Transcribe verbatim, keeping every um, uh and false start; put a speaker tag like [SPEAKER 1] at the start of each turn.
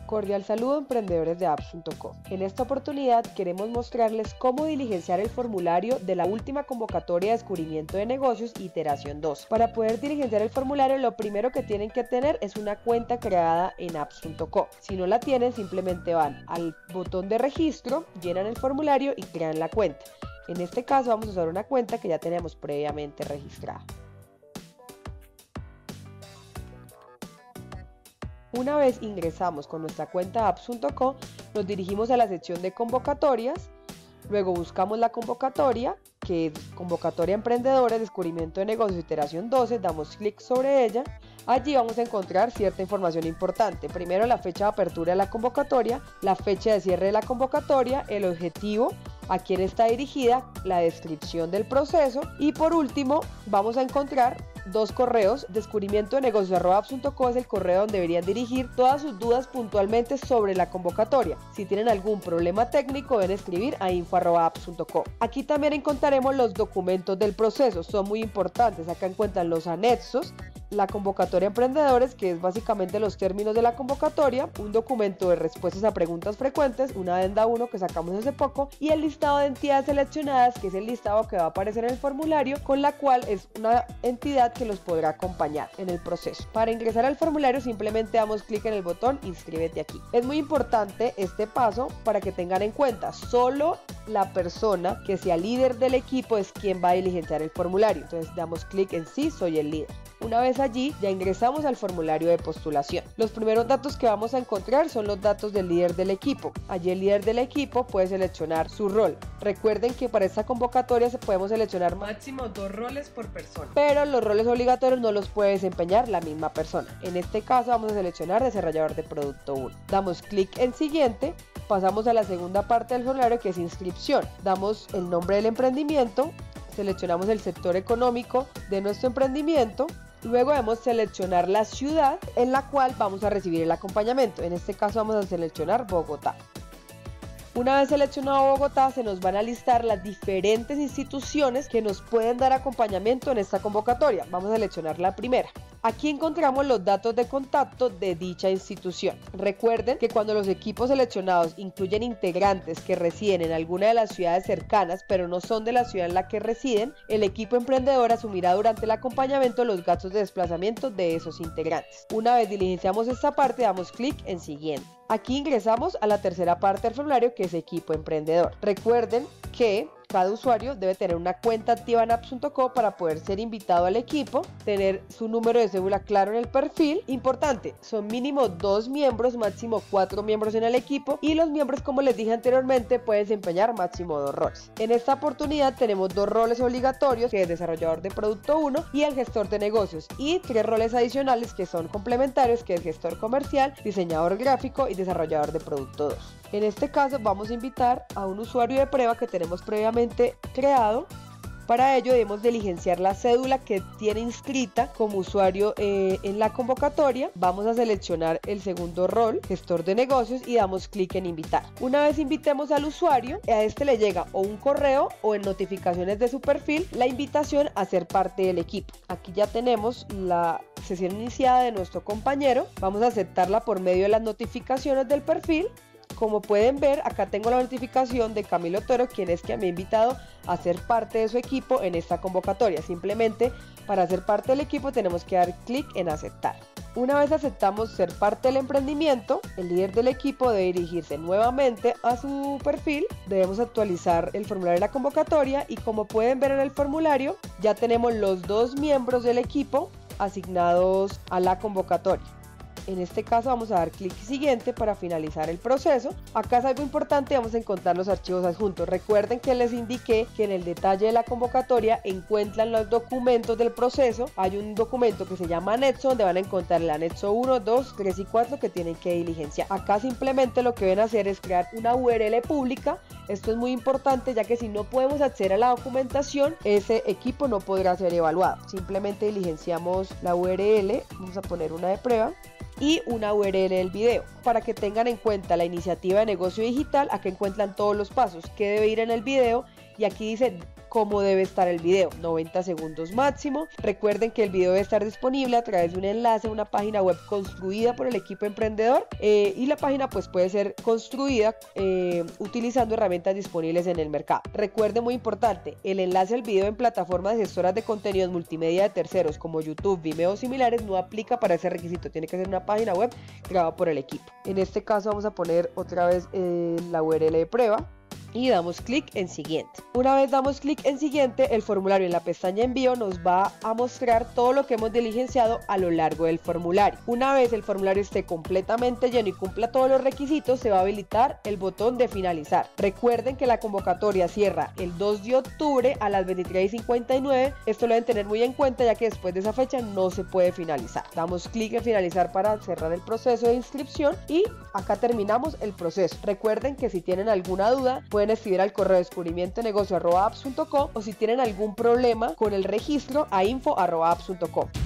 [SPEAKER 1] Cordial saludo, emprendedores de apps punto co. En esta oportunidad queremos mostrarles cómo diligenciar el formulario de la última convocatoria de descubrimiento de negocios iteración dos. Para poder diligenciar el formulario, lo primero que tienen que tener es una cuenta creada en apps punto co. Si no la tienen, simplemente van al botón de registro, llenan el formulario y crean la cuenta. En este caso vamos a usar una cuenta que ya tenemos previamente registrada. Una vez ingresamos con nuestra cuenta apps punto co, nos dirigimos a la sección de convocatorias, luego buscamos la convocatoria, que es Convocatoria Emprendedores, Descubrimiento de Negocios, Iteración doce, damos clic sobre ella. Allí vamos a encontrar cierta información importante. Primero, la fecha de apertura de la convocatoria, la fecha de cierre de la convocatoria, el objetivo, a quién está dirigida, la descripción del proceso y por último vamos a encontrar dos correos. Descubrimiento de negocios arroba apps punto co es el correo donde deberían dirigir todas sus dudas puntualmente sobre la convocatoria. Si tienen algún problema técnico deben escribir a info arroba apps punto co. Aquí también encontraremos los documentos del proceso, son muy importantes. Acá encuentran los anexos, la convocatoria emprendedores, que es básicamente los términos de la convocatoria, un documento de respuestas a preguntas frecuentes, una adenda uno que sacamos hace poco y el listado de entidades seleccionadas, que es el listado que va a aparecer en el formulario, con la cual es una entidad que los podrá acompañar en el proceso. Para ingresar al formulario simplemente damos clic en el botón inscríbete aquí. Es muy importante este paso para que tengan en cuenta, solo la persona que sea líder del equipo es quien va a diligenciar el formulario. Entonces damos clic en sí, soy el líder. Una vez allí, ya ingresamos al formulario de postulación. Los primeros datos que vamos a encontrar son los datos del líder del equipo. Allí el líder del equipo puede seleccionar su rol. Recuerden que para esta convocatoria se podemos seleccionar máximo dos roles por persona, pero los roles obligatorios no los puede desempeñar la misma persona. En este caso vamos a seleccionar desarrollador de producto uno. Damos clic en siguiente. Pasamos a la segunda parte del formulario, que es inscripción. Damos el nombre del emprendimiento, seleccionamos el sector económico de nuestro emprendimiento. Luego debemos seleccionar la ciudad en la cual vamos a recibir el acompañamiento. En este caso vamos a seleccionar Bogotá. Una vez seleccionado Bogotá, se nos van a listar las diferentes instituciones que nos pueden dar acompañamiento en esta convocatoria. Vamos a seleccionar la primera. Aquí encontramos los datos de contacto de dicha institución. Recuerden que cuando los equipos seleccionados incluyen integrantes que residen en alguna de las ciudades cercanas, pero no son de la ciudad en la que residen, el equipo emprendedor asumirá durante el acompañamiento los gastos de desplazamiento de esos integrantes. Una vez diligenciamos esta parte, damos clic en siguiente. Aquí ingresamos a la tercera parte del formulario, que es equipo emprendedor. Recuerden que cada usuario debe tener una cuenta activa en apps punto co para poder ser invitado al equipo, tener su número de cédula claro en el perfil. Importante, son mínimo dos miembros, máximo cuatro miembros en el equipo y los miembros, como les dije anteriormente, pueden desempeñar máximo dos roles. En esta oportunidad tenemos dos roles obligatorios, que es desarrollador de producto uno y el gestor de negocios, y tres roles adicionales que son complementarios, que es gestor comercial, diseñador gráfico y desarrollador de producto dos. En este caso vamos a invitar a un usuario de prueba que tenemos previamente creado. Para ello debemos diligenciar la cédula que tiene inscrita como usuario eh, en la convocatoria. Vamos a seleccionar el segundo rol, gestor de negocios, y damos clic en invitar. Una vez invitemos al usuario, a este le llega o un correo o en notificaciones de su perfil la invitación a ser parte del equipo. Aquí ya tenemos la sesión iniciada de nuestro compañero. Vamos a aceptarla por medio de las notificaciones del perfil. Como pueden ver, acá tengo la notificación de Camilo Toro, quien es que me ha invitado a ser parte de su equipo en esta convocatoria. Simplemente para ser parte del equipo tenemos que dar clic en aceptar. Una vez aceptamos ser parte del emprendimiento, el líder del equipo debe dirigirse nuevamente a su perfil. Debemos actualizar el formulario de la convocatoria y, como pueden ver en el formulario, ya tenemos los dos miembros del equipo asignados a la convocatoria. En este caso vamos a dar clic siguiente para finalizar el proceso. Acá es algo importante, vamos a encontrar los archivos adjuntos. Recuerden que les indiqué que en el detalle de la convocatoria encuentran los documentos del proceso. Hay un documento que se llama anexo, donde van a encontrar el anexo uno, dos, tres y cuatro que tienen que diligenciar. Acá simplemente lo que deben hacer es crear una U R L pública. Esto es muy importante, ya que si no podemos acceder a la documentación, ese equipo no podrá ser evaluado. Simplemente diligenciamos la U R L, vamos a poner una de prueba, y una U R L del video. Para que tengan en cuenta la iniciativa de negocio digital, acá encuentran todos los pasos, qué debe ir en el video y aquí dice cómo debe estar el video, noventa segundos máximo. Recuerden que el video debe estar disponible a través de un enlace a una página web construida por el equipo emprendedor eh, y la página pues puede ser construida eh, utilizando herramientas disponibles en el mercado. Recuerden, muy importante, el enlace al video en plataformas gestoras de contenidos multimedia de terceros como YouTube, Vimeo o similares no aplica para ese requisito, tiene que ser una página web grabada por el equipo. En este caso vamos a poner otra vez eh, la U R L de prueba y damos clic en siguiente. Una vez damos clic en siguiente, el formulario en la pestaña envío nos va a mostrar todo lo que hemos diligenciado a lo largo del formulario. Una vez el formulario esté completamente lleno y cumpla todos los requisitos, se va a habilitar el botón de finalizar. Recuerden que la convocatoria cierra el dos de octubre a las veintitrés y cincuenta y nueve. Esto lo deben tener muy en cuenta, ya que después de esa fecha no se puede finalizar. Damos clic en finalizar para cerrar el proceso de inscripción y acá terminamos el proceso. Recuerden que si tienen alguna duda pueden escribir al correo descubrimiento de negocio arroba apps punto com o si tienen algún problema con el registro a info arroba apps punto com.